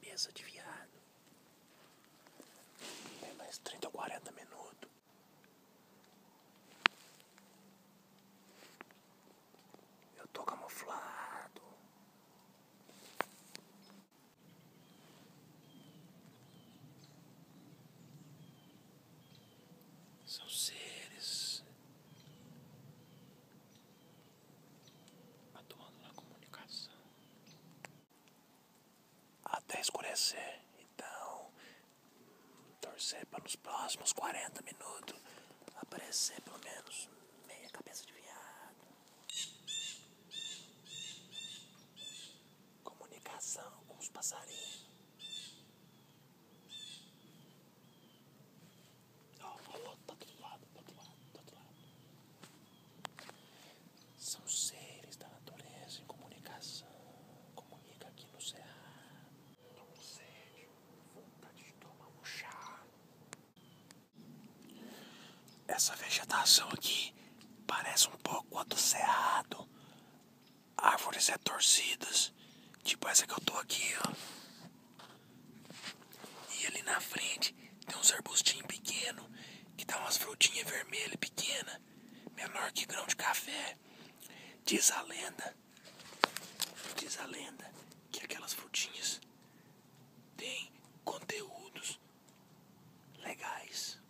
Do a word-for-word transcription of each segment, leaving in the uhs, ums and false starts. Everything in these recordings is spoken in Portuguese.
cabeça de viado. Tem mais trinta ou quarenta minutos. Eu tô camuflado. São seres atuando na comunicação. Até escurecer. Então, torcer para nos próximos quarenta minutos aparecer pelo menos meia cabeça de viado. Comunicação com os passarinhos. Ó, ó, tá do outro lado, do outro lado, do outro lado. São seres da natureza em comunicação. Comunica aqui no cerrado. Tô com sede, vontade de tomar um chá. Essa vegetação aqui parece um pouco a do cerrado. Árvores retorcidas, tipo essa que eu tô aqui, ó. E ali na frente tem uns arbustinhos pequenos que dá umas frutinhas vermelhas pequenas, menor que grão de café. Diz a lenda, diz a lenda que aquelas frutinhas têm conteúdos legais.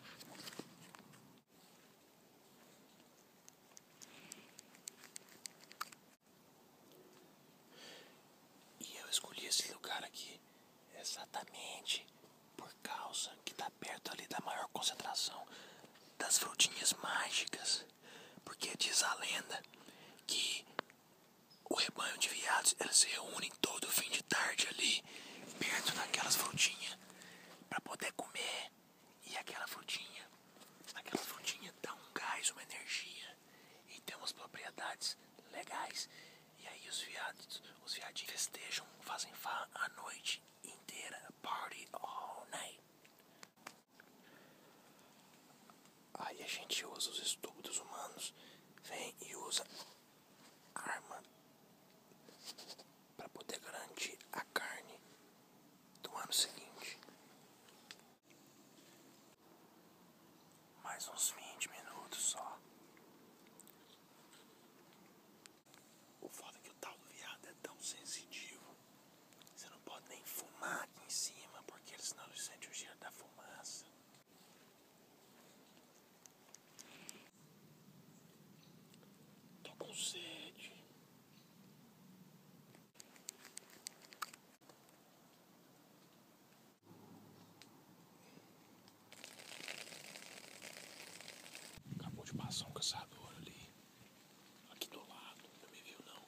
E eu escolhi esse lugar aqui exatamente por causa que tá perto ali da maior concentração das frutinhas mágicas. Porque diz a lenda que o rebanho de viados, eles se reúnem todo fim de tarde ali, perto daquelas frutinhas, para poder comer. E aquela frutinha, aquela frutinha dá um gás, uma energia, e tem umas propriedades legais. E aí os viados, os viadinhos festejam, fazem farra a noite inteira, party all night. Aí a gente usa os estúpidos humanos, vem e usa arma para poder garantir a carne do ano seguinte. Mais uns vinte minutos só. O foda é que o tal do viado é tão sensitivo. Você não pode nem fumar aqui em cima, porque senão ele sente o cheiro da fumaça. Tô com sede. Acabou de passar um caçador ali, aqui do lado, não me viu não.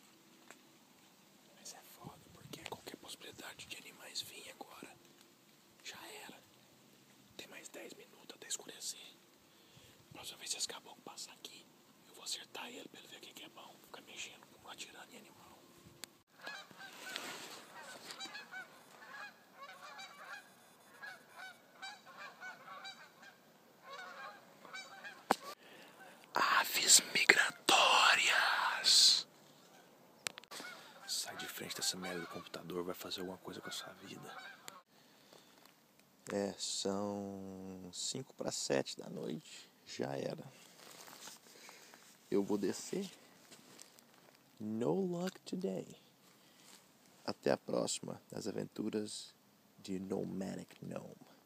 Mas é foda, porque qualquer possibilidade de animais vir agora, já era. Tem mais dez minutos até escurecer. Próxima vez que esse caboclo passar aqui, eu vou acertar ele pra ele ver o que que é bom. Ficar mexendo, atirando em animal. Aves migratórias. Sai de frente dessa merda do computador, vai fazer alguma coisa com a sua vida. É, são cinco para sete da noite. Já era. Eu vou descer. No luck today. Até a próxima das aventuras de Nomadic Gnome.